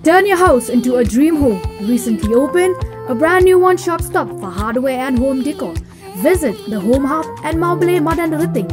Turn your house into a dream home. Recently opened a brand new one-stop stop for hardware and home decor. Visit the Home Hub at Mauble Madan Riting.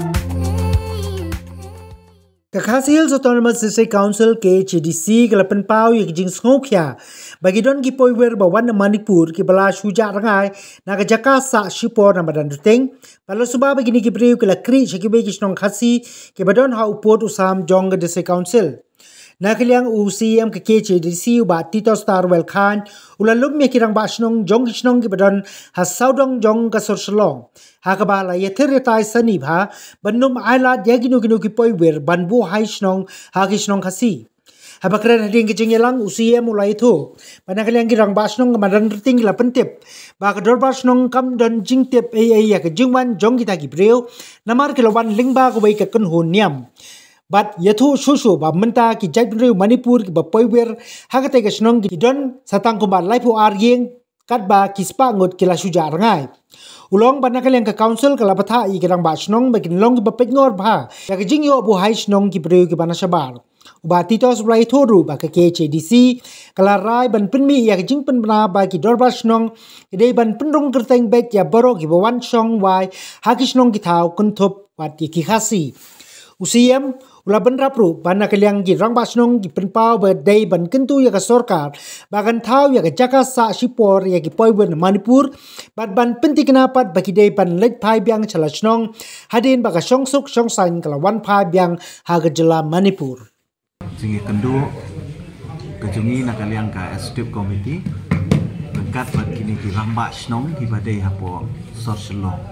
Kakasi Hills Autonomous District Council KHDC kelapan pau yang jing sngokya bagi don ki poiwer bawan Manipur ki bala shuja rangai na ka jaka sa shipor na Madan Riting palo suba bagi ni ki breu ki lakri shakibe ki snong khasi ki badon ha upot usam jong District Council. Nakaliang UCM ke KHDC ba Tito Starwell Khan ulalum me kirang ba snong jong snong ki badon ha saudong jong ka sorsolong ha ka ba la yeter retai sani bha banum aila yaginu ginu ki poiwer banbu hai snong ha ki snong khasi ha bakran hading ki jingyelang UCM ulai tho banakaliang kirang ba snong Madan Riting la pentip ba ka dor ba snong kam don jingtep ya ka jingwan jong kita ki breu namar kilowan lingba ko bai ka kun hun niam But yathu shushu ba menta ki jaibreu Manipur ki ba poiwer hagate ka snong ki don satang kumba laipu aryeng kat ba kispa ngot kila suja rangai ulong banakaliang ka council kala patha i kirang ba snong ba kinlong ki ba petngor bha ya ki jingyo bu hai snong ki breu ki bana sabar uba titos rai thoru ba ka KHDC kala rai ban pinmi ya ki jing pen bana ba ki dorba snong ide ban penrong kerteng bet ya baro ki ba wan song wai ha ki snong ki thau kunthop wat ki khasi UCM ulaban rapru bana kaliang gi rang basnong gi penpau berdei ban kentu ya ka sorkar bagan thau ya ka jaka sa sipor ya ki poiwen Manipur ban penti kenapat bagi dei ban let phai byang chalasnong hadin baka songsuk songsain kala wan phai byang ha ga jela Manipur singi kendu kejungi na kaliang ka executive committee berkat bat kini ki rang basnong ki badai hapo sorselong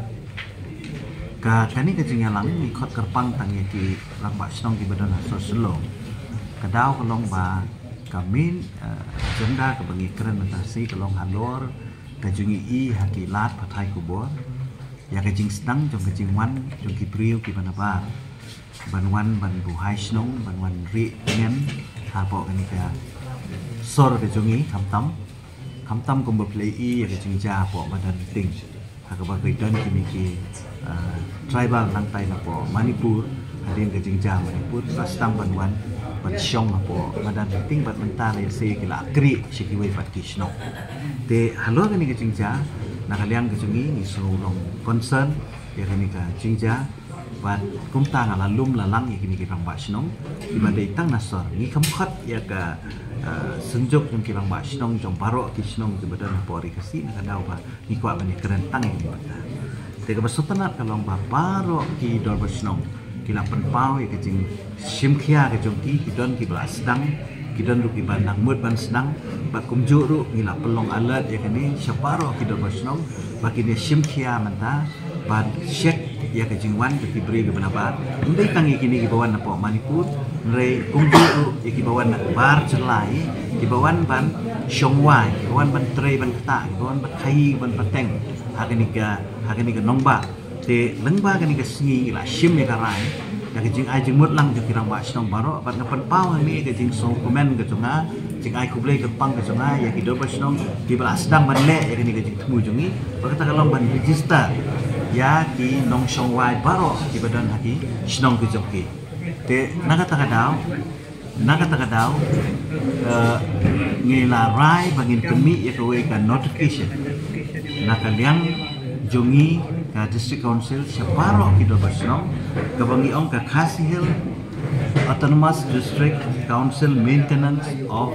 kani kejingyalang ni khot kerpang tangi ki rambak snong ki badan asor selong kadau kolong ba kamin jenda ke bagi keren mentasi kolong halor kejungi i haki lat pathai kubor ya kejing sedang jong kejing wan jong ki priu ki banabar banwan ban buhai snong banwan ri ngen hapo kani ka sor kejungi kamtam kumbo play i ya kejing ja hapo Madan Riting hakabar bedan kini ki tribal lantai napo Manipur hadin ke jingja Manipur rastang banwan ban syong napo Madan Riting bat mentar ya se kila akri shikiwai pat kisno te halo kani ke jingja nakaliang ke jungi ni sulong concern ya kani ke jingja bat kumta ngalalum lalang ya kini kirang basnong ibadai tang nasor ni kamkhat ya ka senjuk yang kirang basnong jong barok kisnong ke badan pori kasi nakadau ba ni kwa bani kerentang ini bata tega basotanat kalong ba barok ki dor basnong kila penpau ya kejing simkhia ke jong ki don ki blasdang ki don ru ki bandang mut ban sedang ba kumjuk ru ngila pelong alat ya kani syaparo ki dor basnong bagi ni simkhia menta ban syek ya kejing wan ki beri ke benabar ndai tangi kini ki bawan napo Manipur nrei kumjuk ru ya ki bawan nak bar celai ki bawan ban syongwai ki bawan ban trei ban kata ki bawan ban khai ban pateng hakani ka nongba te lengba kani ka singi la shim ya karai ya kejing ai jing mut lang jo kirang ba snong baro bat ngapan pau ni kejing so komen ke jonga jing ai kublei ke pang ke jonga ya ki do ba snong ki balas dang ban le ya kani kejing temu jongi bakata kalong ban register ya ki nong shongwai baro ki badan haki snong ke jokki te nakata kadau ngila rai bangin kemi ya kowe ka notification nakaliang jongi ka District Council syaparo ki do basnong kabangi ong ka Khasi Hills Autonomous District Council Maintenance of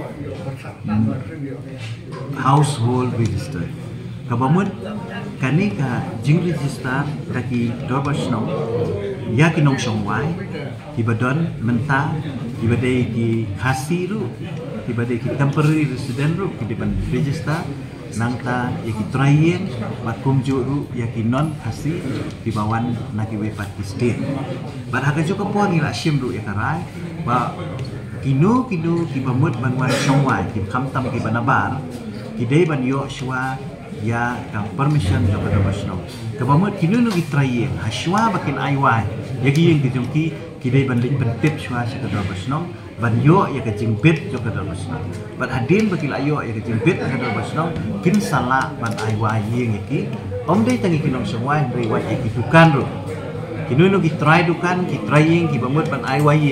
Household Register kabamut kani ka jing register taki do basnong ya ki nong shongwai ki badon menta ki badai ki khasi ru ki badai ki temporary resident ru ki depan register nangta yaki trayeng bat kumju ru yaki non khasi di bawan naki wepat ki state bat haga juga pon ila shim ru yakarai ba kinu ki bamut banwan shongwai ki kamtam ki banabar ki dei ban yo shwa ya ka permission jo pada basno ka bamut kinu nu ki trayeng hashwa bakin aiwai yaki yang ki dei ban ling pentip shwa sa ka basno ban yo ya ke jingbit jo ka basno bat hadin bakil ayo ya ke jingbit ka basno kin sala ban aiwai yeng iki om dei tangi kinong shongwai riwai ki dukan ru kinu nu ki try dukan ki trying ki bamut ban aiwai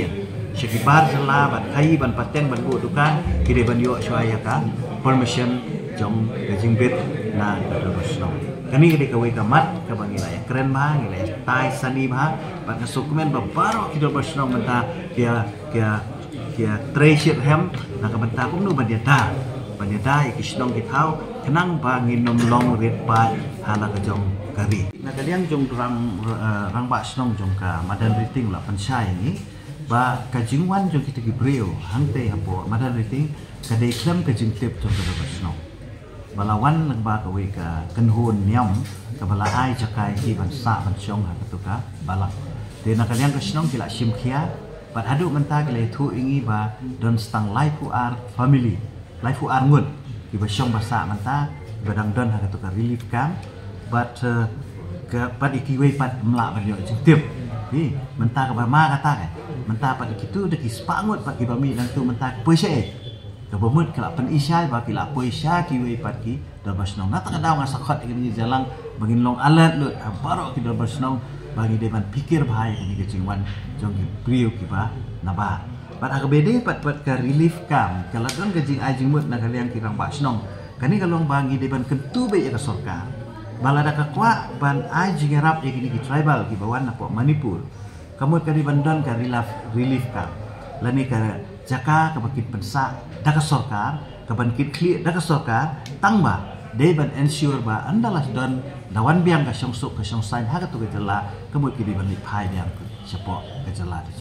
Sekibar jela ban kai ban pateng ban bu dukan kide ban yo shwaya ka permission jong gajing bit na ka basnong kani kide ka wei ka mat ka bangila ya keren ma ngila ya tai sani ba ban ka dokumen ba baro kide basnong menta kia treasure hem na ka benta kum nu ban dia da ya kisnong ki thau kenang ba nginom long ret pa hala ka jong kari na kaliang jong rang ba snong jong ka madan riting la pansai ni ba kajingwan jong kita gibreo hangte hapo madan riting kadai klem kajing tip jong ka basnong balawan lang ba kawi ka kanhun niam ka bala ai jakai ki ban sa ban chong ha katuka balak de na kaliang kasnong kila simkhia bat hadu menta kile thu ingi ba don stang life who are family life who are ngun ki ba chong basa menta badang don ha katuka relief camp but ke pat ikiwe pat mla ban yo jing tip hi menta ka ba ma kata ka menta pat kitu de ki spangut pat ki ba mi nang tu menta pese ka bomut kala pen isai ba kila poisa ki we pat ki dal basnong na ta daw nga sakhat ki jalang bagin long alat lut baro ki dal basnong bagi depan pikir bahaya ni kecingwan jong ki priu ki ba na ba pat akbede pat ka relief camp kala don kejing ajing mut na kalian kirang basnong kani kalong bagi depan kentu be ya ka sarkar balada ka kwa ban ajing rap ya kini ki tribal ki bawan na po Manipur kamut kadi bandon ka relief camp lani ka jaka ka bakit pensa da ka sarkar ka ban kit clear da ka sarkar tangba they ban ensure ba andalas don dawan biang ka song sok ka song sign ha ka tu ka jala kamut ki di ban lipai biang sepo ka jala